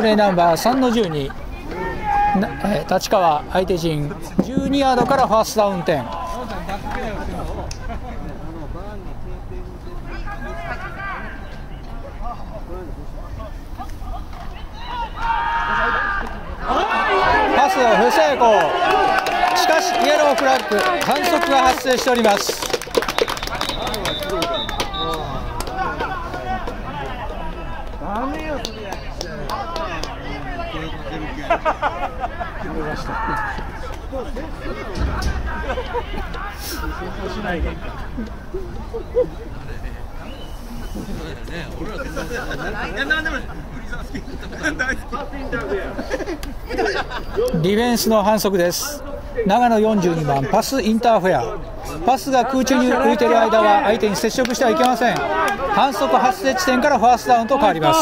プレーナンバー3の12、立川相手陣12ヤードからファーストダウン点。パスを不成功。しかしイエローフラッグ、反則が発生しております。ディフェンスの反則です。長野42番、パスインターフェア。パスが空中に浮いている間は相手に接触してはいけません。反則発生地点からファーストダウンと変わります。